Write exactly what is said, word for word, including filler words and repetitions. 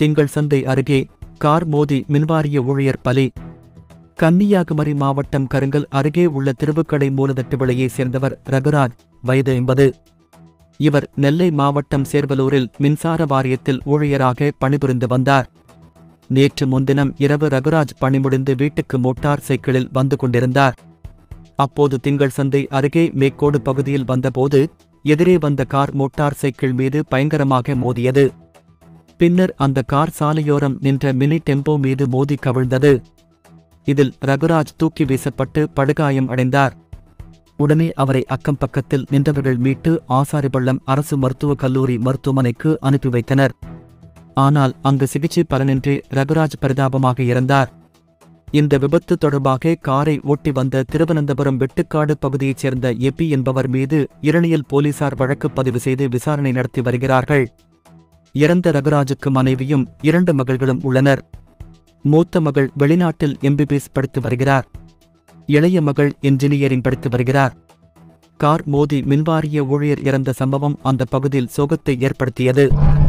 திங்கள் சந்தை அருகே கார் மோதி மின்வாரிய ஊழியர் பலி. கன்னியாகுமரி மாவட்டம் கருங்கல் அருகே உள்ள திருவுக்கடை மூலதட்டு விலையைச் சேர்ந்தவர் ரகுராஜ், வயது ஐம்பது. இவர் நெல்லை மாவட்டம் சேர்வலூரில் மின்சார வாரியத்தில் ஊழியராக பணிபுரிந்து வந்தார். நேற்று முன்தினம் இரவு ரகுராஜ் பணி முடிந்து வீட்டுக்கு மோட்டார் சைக்கிளில் வந்து கொண்டிருந்தார். அப்போது திங்கள் சந்தை அருகே மேக்கோடு பகுதியில் வந்தபோது எதிரே வந்த கார் மோட்டார் சைக்கிள் மீது பயங்கரமாக மோதியது. பின்னர் அந்த கார் சாலையோரம் நின்ற மினி டெம்போ மீது மோதி கவிழ்ந்தது. இதில் ரகுராஜ் தூக்கி வீசப்பட்டு படுகாயம் அடைந்தார். உடனே அவரை அக்கம் பக்கத்தில் நின்றவர்கள் மீட்டு ஆசாரிபள்ளம் அரசு மருத்துவக் கல்லூரி மருத்துவமனைக்கு அனுப்பி வைத்தனர். ஆனால் அங்கு சிகிச்சை பலனின்றி ரகுராஜ் பரிதாபமாக இறந்தார். இந்த விபத்து தொடர்பாக காரை ஓட்டி வந்த திருவனந்தபுரம் வெட்டுக்காடு பகுதியைச் சேர்ந்த எப்பி என்பவர் மீது இரணியல் போலீசார் வழக்கு பதிவு செய்து விசாரணை நடத்தி வருகிறார்கள். இறந்த ரகுராஜுக்கு மனைவியும் இரண்டு மகள்களும் உள்ளனர். மூத்த மகள் வெளிநாட்டில் எம்பிபிஎஸ் படித்து வருகிறார். இளைய மகள் இன்ஜினியரிங் படித்து வருகிறார். கார் மோதி மின்வாரிய ஊழியர் இறந்த சம்பவம் அந்த பகுதியில் சோகத்தை ஏற்படுத்தியது.